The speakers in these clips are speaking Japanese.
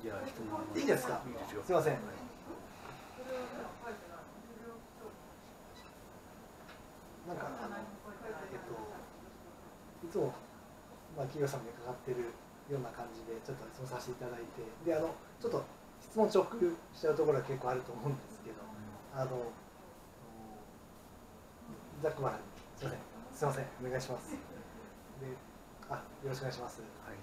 じゃあ質問いいですか。 いいですよ。 すいません。なんかいつも企業さんにかかってるような感じでちょっと質問させていただいて、でちょっと質問重複しちゃうところが結構あると思うんですけど、ざっくばらんにすいませんお願いします。で、よろしくお願いします。 はい。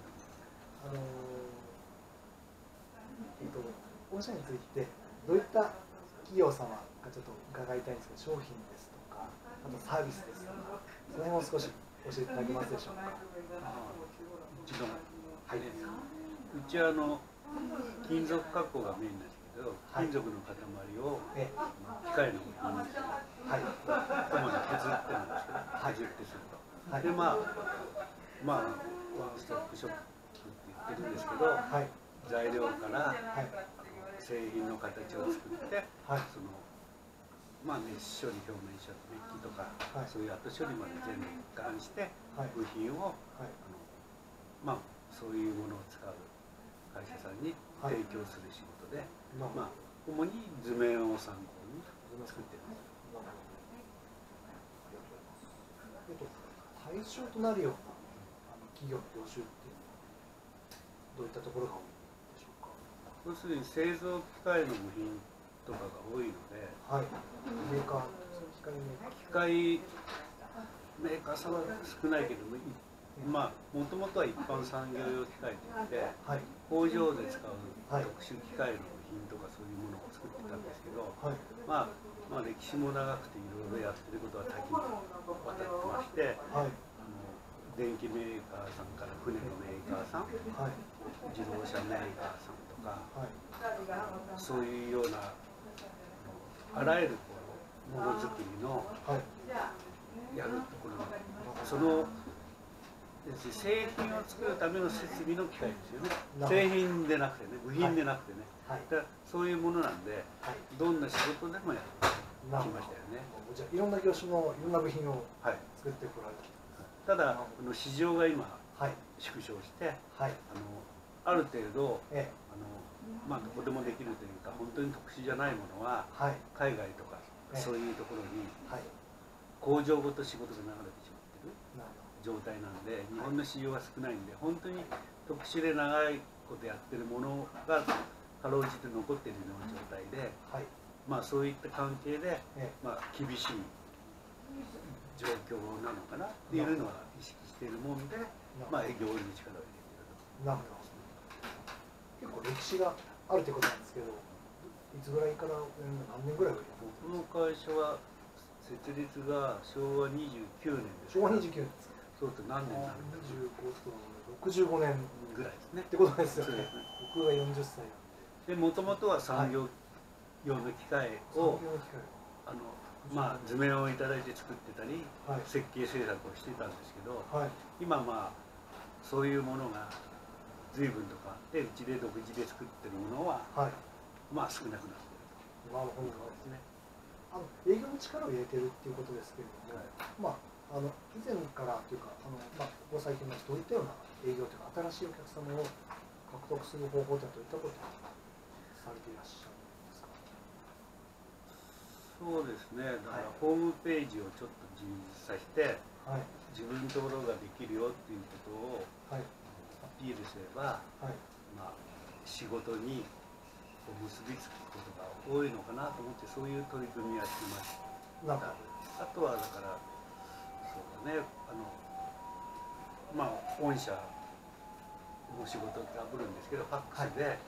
御社についてどういった企業様かちょっと伺いたいんですけど、商品ですとか、あとサービスですとか、その辺を少し教えていただけますでしょうか。 うちの、 はい、 うちは金属加工がメインですけど、金属の塊を機械の部品に、主に削ってるんですけど、削ってすると。でワンストップショップって言ってるんですけど、材料から製品の形を作って、熱処理、表面処理、メッキとか、そういう後処理まで全部一貫して部品を、そういうものを使う会社さんに提供する仕事で、主に図面を参考に作っています。 対象となるような企業の業種っていうのはどういったところが多いでしょうか。 要するに製造機械の部品とかが多いので、 メーカー、 機械メーカーさんは少ないけども、もともとは一般産業用機械といって、工場で使う特殊機械の部品とかそういうものを作ってたんですけど、歴史も長くていろいろやってることは多岐にわたってまして、電機メーカーさんから船のメーカーさん、自動車メーカーさんとか、そういうようなあらゆるものづくりのやるところのその製品を作るための設備の機械ですよね。製品でなくてね、部品でなくてね、そういうものなんで、どんな仕事でもやってきましたよね。 じゃあいろんな業種のいろんな部品を作ってこられた。ただ市場が今縮小して、ある程度どこでもできるというか、本当に特殊じゃないものは海外とかそういうところに工場ごと仕事が流れてしまってる状態なんで、日本の市場が少ないんで、本当に特殊で長いことやってるものがかろうじて残っているような状態で、そういった関係で厳しい状況なのかなっていうのは意識しているもんで、営業に力を入れていると。 なるほど。結構歴史があるということなんですけど、いつぐらいから何年ぐらいか。 この会社は設立が昭和29年です。 昭和29年ですか。 そうすると何年になるんですか。65年ぐらいですね。 ってことですよね。僕が40歳なんで。もともとは産業用の機械を図面をいただいて作ってたり、設計制作をしてたんですけど、今そういうものが随分とかで、うちで独自で作ってるものは少なくなっていると。 なるほどですね。営業に力を入れてるっていうことですけれども、以前からというかここ最近のどういったような営業というか新しいお客様を獲得する方法というのはどういったことをされていらっしゃるんですか。 そうですね。だからホームページをちょっと充実させて、自分のところができるよっていうことをアピールすれば、仕事に結びつくことが多いのかなと思って、そういう取り組みはしてました。あとはだからそうだね、御社の仕事ってあるんですけど、ファックスで、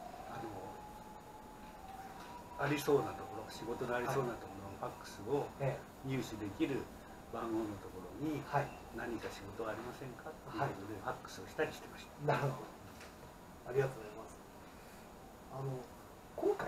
ありそうなところ、仕事のありそうなところのファックスを入手できる番号のところに何か仕事はありませんかということでファックスをしたりしてました。 なるほど。ありがとうございます。今回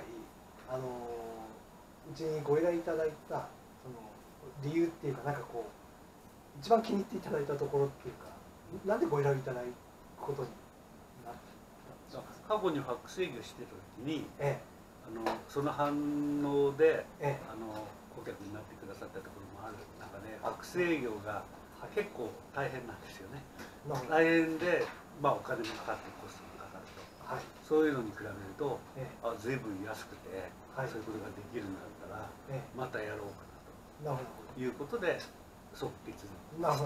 うちにご依頼いただいたその理由っていうか、一番気に入っていただいたところっていうか、なんでご依頼いただくことになったんですか。 過去にファックス営業してた時に、その反応で、顧客になってくださったところもある中で、ファックス営業が結構大変なんですよね。大変で、お金もかかってコストもかかると。 はい、 そういうのに比べると、随分安くて、 はい、 そういうことができるんだったら、またやろうかなということで即決して決めました。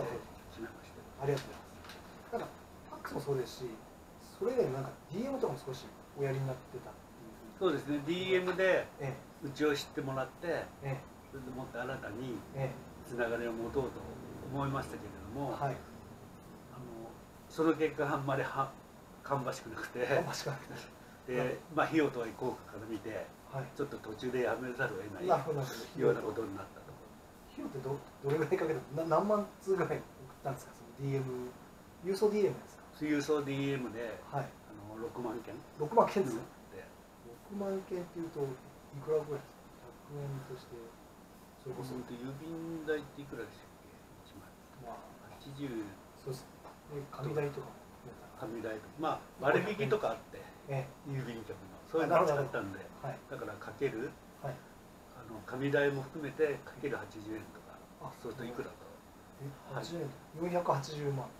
ありがとうございます。ただファックスもそうですし、それ以外になんか DM とかも少しおやりになってたっていう。 そうですね、DM でうちを知ってもらって、それでもって新たにつながりを持とうと思いましたけれども、はい、その結果あんまり芳しくなくて、で、まあ、費用とはい効果から見て、はい、ちょっと途中でやめざるを得ないようなことになったと。 費用ってどれぐらいかけた何万通ぐらい送ったんですか、その DM、郵送 DM ですか。 郵送 DM で、はい、6万件。 6万件ですか。6万件っていうといくらぐらいですか。100円としてそれこそ郵便代っていくらでしたっけ。1万、まあ、80。 そうですね。紙代とかも紙代とか、まあ割引とかあって、郵便局のそういうのを使ったんで、だからかける、紙代も含めてかける80円とか、そうするといくらと。 80円、480万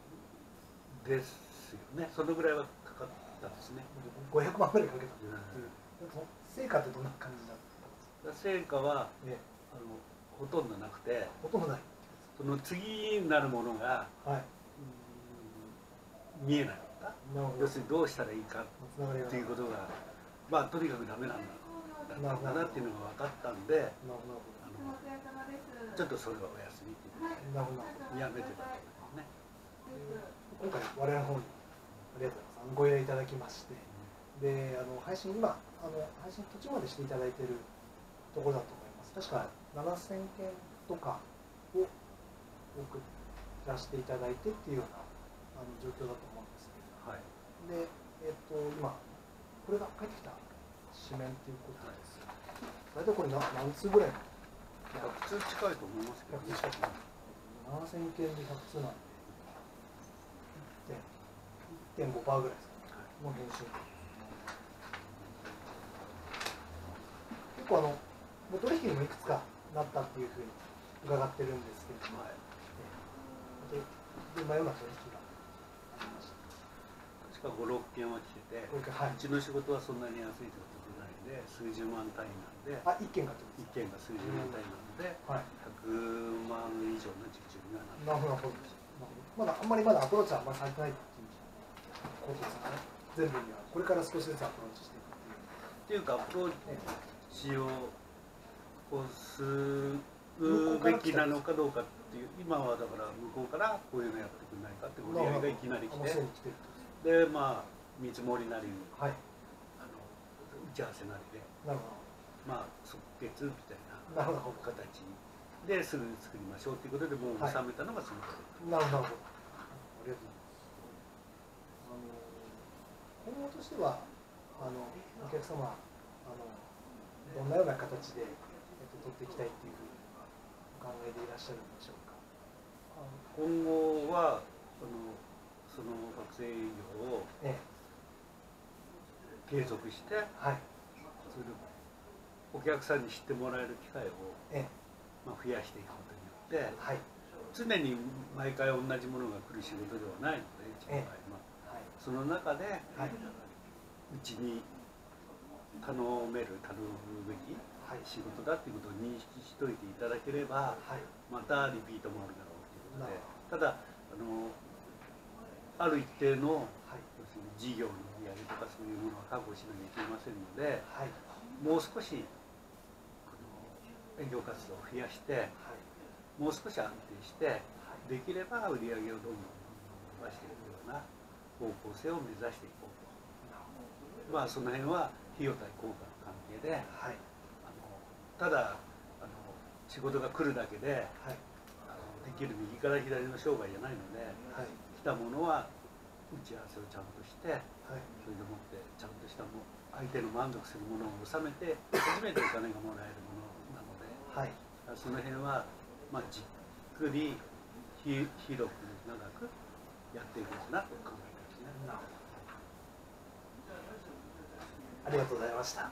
ですよね。そのぐらいはかかったんですね。 500万ぐらいかけたっていう。成果ってどんな感じだったんですか。 成果はほとんどなくて、 ほとんどない。 その次になるものが見えなかった。要するにどうしたらいいかっていうことが、まあとにかくダメなんだなっていうのが分かったんで、ちょっとそれはお休みっていうやめてたんですね。 今回我々の方にありがとうございます。ご依頼いただきまして、で配信今配信途中までしていただいているところだと思います。確か7000件とかを送らせていただいてっていうような状況だと思うんですけど、はい、で今これが返ってきた紙面ということです。大体これ何通ぐらいの ？100通近いと思いますけど、ね、 7000件で100通なんで 1.5% ぐらいですかね、の返信。結構もう取引にもいくつかなったっていうふうに伺ってるんですけれども、どんなような取引がありました。 確か5、6件は来てて、うちの仕事はそんなに安い仕事じゃないんで、数十万単位なんで、 1件が数十万単位なので、100万以上の受注にはなる。 なるほど。まだあんまりアプローチはあんまりされてないっていうことですかね。全部にはこれから少しずつアプローチしていくっていうか、アプローチをするべきなのかどうかっていう、今はだから向こうからこういうのやってくれないかってお願いがいきなり来て、でまあ見積もりなり、打ち合わせなりで、まあ即決みたいな形ですぐ作りましょうということでもう収めたのがそのことです。 なるほど。ありがとうございます。今後としてはお客様どんなような形で取っていきたいっていうふうにお考えでいらっしゃるんでしょうか。 今後はその学生営業を継続して、それでお客さんに知ってもらえる機会を増やしていくことによって、常に毎回同じものが来る仕事ではないので、うちの場合はその中でうちに頼むべき仕事だっていうことを認識しといていただければ、またリピートもあるだろうということで、ただある一定の事業の売り上げとかそういうものは確保しなきゃいけませんので、もう少し営業活動を増やして、もう少し安定して、できれば売り上げをどんどん伸ばしていくような方向性を目指していこうと。まあその辺は費用対効果の関係で、ただ仕事が来るだけで、できる右から左の商売じゃないので、来たものは打ち合わせをちゃんとして、それでもってちゃんとした相手の満足するものを収めて初めてお金がもらえるものなので、その辺はまあじっくり広く長くやっていこうかなと考えてますね。 ありがとうございました。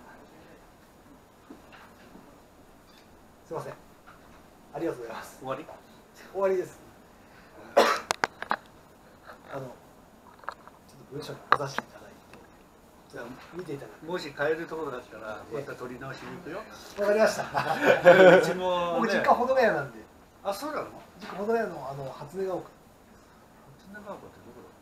すいません。ありがとうございます。 終わり？ 終わりです。ちょっと文章に出させていただいて。 見ていただく。 もし買えるところだったらまた取り直しに行くよ。 わかりました。 うちも僕ね。 実家保土ヶ谷なんで。 あ、そうなの？ 実家保土ヶ谷の初音ヶ丘。 初音ヶ丘ってどこだ？